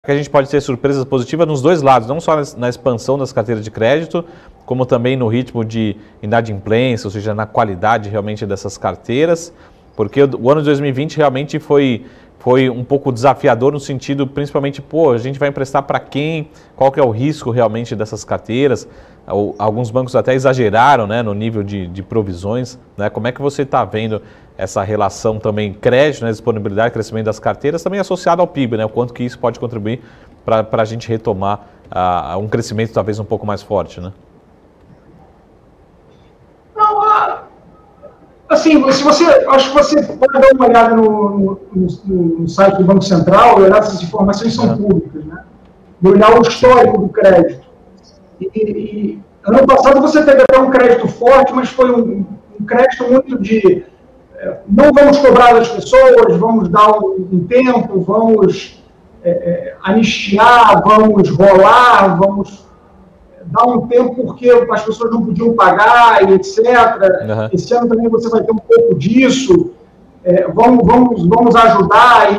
que a gente pode ter surpresas positivas nos dois lados, não só na expansão das carteiras de crédito, como também no ritmo de inadimplência, ou seja, na qualidade realmente dessas carteiras, porque o ano de 2020 realmente foi um pouco desafiador no sentido, principalmente, a gente vai emprestar para quem, qual que é o risco realmente dessas carteiras, alguns bancos até exageraram, né, no nível de provisões, né? Como é que você está vendo essa relação também crédito, né, disponibilidade, crescimento das carteiras, também associado ao PIB, né, o quanto que isso pode contribuir para a gente retomar um crescimento talvez um pouco mais forte, né? Não, assim, se você, acho que você pode dar uma olhada no site do Banco Central, olhar essas informações são públicas, né? E olhar o histórico do crédito. E ano passado você teve até um crédito forte, mas foi um crédito muito de não vamos cobrar das pessoas, vamos dar um tempo, vamos anistiar, vamos rolar, vamos dar um tempo porque as pessoas não podiam pagar e etc. Uhum. Esse ano também você vai ter um pouco disso. Vamos ajudar.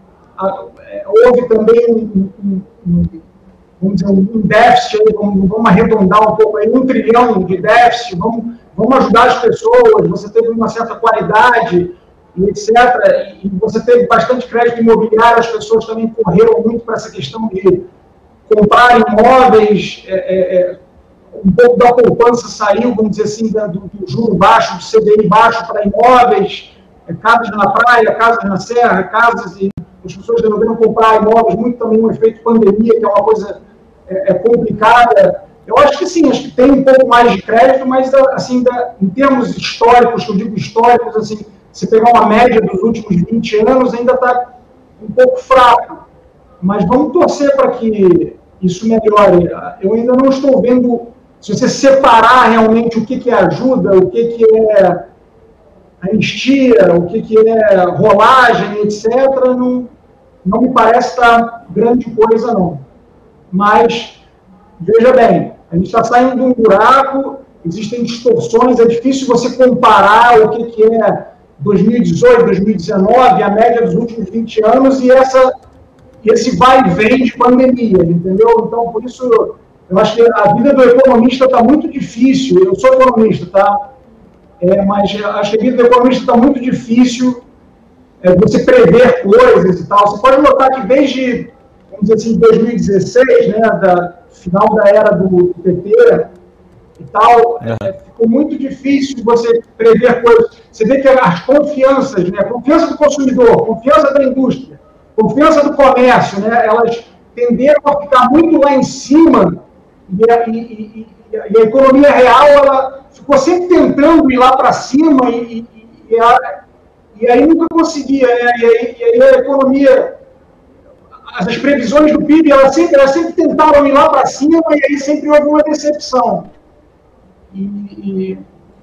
Houve também vamos dizer, um déficit, vamos arredondar um pouco aí, 1 trilhão de déficit, vamos ajudar as pessoas, você teve uma certa qualidade, e etc. E você teve bastante crédito imobiliário, as pessoas também correram muito para essa questão de comprar imóveis, um pouco da poupança saiu, vamos dizer assim, do juro baixo, do CDI baixo para imóveis, casas na praia, casas na serra, casas e as pessoas resolveram comprar imóveis, muito também um efeito pandemia, que é uma coisa complicada. Eu acho que sim, acho que tem um pouco mais de crédito, mas assim, em termos históricos, que eu digo históricos, assim, se pegar uma média dos últimos 20 anos, ainda está um pouco fraco. Mas vamos torcer para que isso melhore. Eu ainda não estou vendo, se você separar realmente o que é ajuda, o que é anistia, o que é rolagem, etc., não me parece estar grande coisa, não. Mas, veja bem, a gente está saindo de um buraco, existem distorções, é difícil você comparar o que é 2018, 2019, a média dos últimos 20 anos, e esse vai e vem de pandemia, entendeu? Então, por isso, eu acho que a vida do economista está muito difícil. Eu sou economista, tá? Mas acho que a vida do economista está muito difícil você prever coisas e tal. Você pode notar que desde, vamos dizer assim, 2016, né, final da era do PT e tal, ficou muito difícil você prever coisas. Você vê que as confianças, né, confiança do consumidor, confiança da indústria, confiança do comércio, né, elas tenderam a ficar muito lá em cima e a economia real ela ficou sempre tentando ir lá para cima e aí nunca conseguia. E aí a economia, as previsões do PIB, elas sempre tentaram ir lá para cima e aí sempre houve uma decepção. E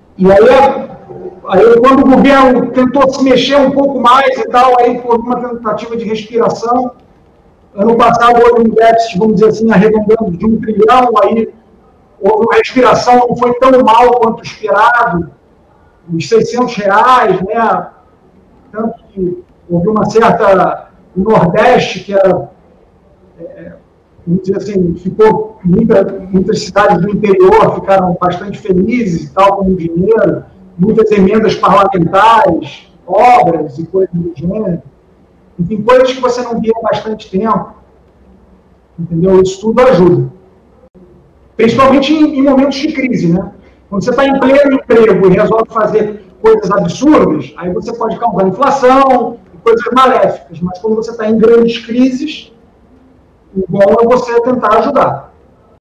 aí quando o governo tentou se mexer um pouco mais e tal, aí houve uma tentativa de respiração. Ano passado houve um déficit, vamos dizer assim, arredondando de 1 trilhão, aí houve uma respiração, não foi tão mal quanto esperado, os R$600, né? Tanto que houve uma certa... O Nordeste, que era, vamos dizer assim, ficou... Muitas cidades do interior ficaram bastante felizes e tal, com o dinheiro, muitas emendas parlamentares, obras e coisas do gênero. Enfim, coisas que você não via há bastante tempo. Entendeu? Isso tudo ajuda. Principalmente em momentos de crise, né? Quando você está em pleno emprego e resolve fazer coisas absurdas, aí você pode causar inflação e coisas maléficas. Mas quando você está em grandes crises, o bom é você tentar ajudar.